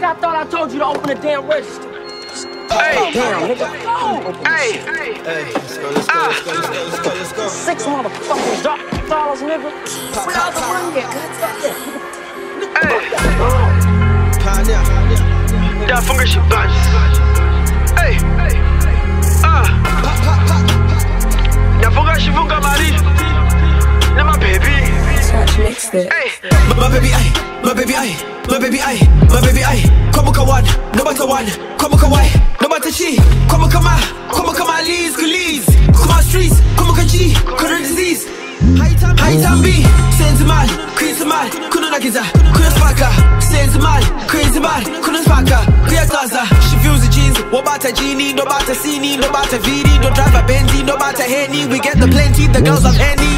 Nigga, I thought I told you to open the damn register. Hey. Damn, nigga. Hey. Let's go. $6 motherfucking dollars, nigga. Without the money yet. Hey. Ndafunga chibunz. Hey. Ndafunga mali. Na Mabhebhi. Hey. Mabhebhi Aya, Mabhebhi Aya, Mabhebhi Aya, Mabhebhi Aya. Kwamuka one, Ndabata one, Kwamuka Aya, Ndabata chii, Kwamuka Leeds, Kuma streets, Kwamuka Disease. Hayi tambi, Siyenzimali, Kunonakidza, Kunospaka, Siyenzimali, Kunospaka, Kuyacaza. She feels the jeans, Wobata, Ndabata, sinhi, Ndabata, bhebhi, don't drive a Benz, Ndabata, Henny. We get the plenty, the girls of Henny.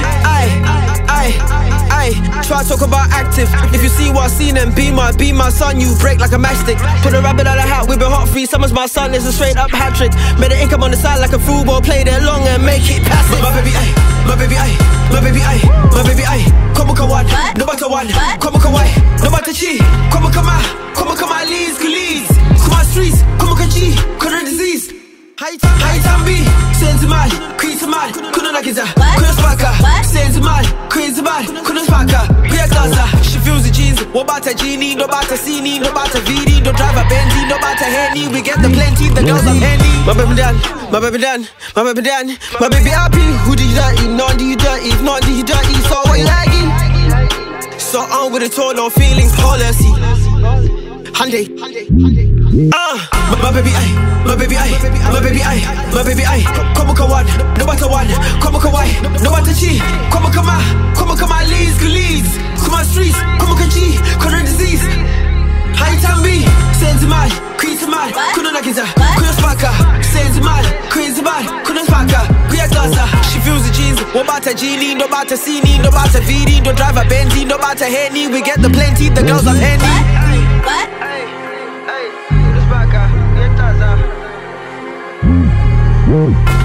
Aye, try to talk about active. If you see what I seen and be my son, you break like a matchstick. Put a rabbit out of hat, we've been hot free. Summer's my son, it's a straight up hat trick. Made an income on the side like a football, play there long and make it passive. Mabhebhi Aya, Mabhebhi Aya, Mabhebhi Aya, Mabhebhi Aya. Kwamuka one, Ndabata one, Kwamuka Aya, Ndabata chii, Kwamuka Leeds, Kuma streets, Kwamuka Disease. Hayi tambi, Siyenzimali, Kunonakidza, Kunospaka, Siyenzimali, Kunospaka, Kuyacaza. She feels the jeans, Wobata, Ndabata, sinhi, Ndabata, bhebhi, don't drive a Benz, Ndabata, Henny. We get the plenty, the girls of Henny. My baby done, my baby happy. Who did you dirty? None do you dirty, if not do you dirty. So what you liking? So on with the tour, no feelings, policy. Hyundai. Mabhebhi Aya, Mabhebhi Aya, Mabhebhi Aya, Mabhebhi Aya. Kwamuka one, Ndabata one, Kwamuka Aya, Ndabata chii, Kwamuka Leeds, Kuma streets, Kwamuka Disease. Hayi tambi, Siyenzimali, Kunonakidza, Kunospaka, Siyenzimali, Kunospaka, Kuyacaza. She feels the jeans, Wobata, Ndabata, sinhi, Ndabata, bhebhi, don't drive a Benz, Ndabata, Henny. We get the plenty, the girls of Henny. Hey. Kunospaka, Kuyacaza.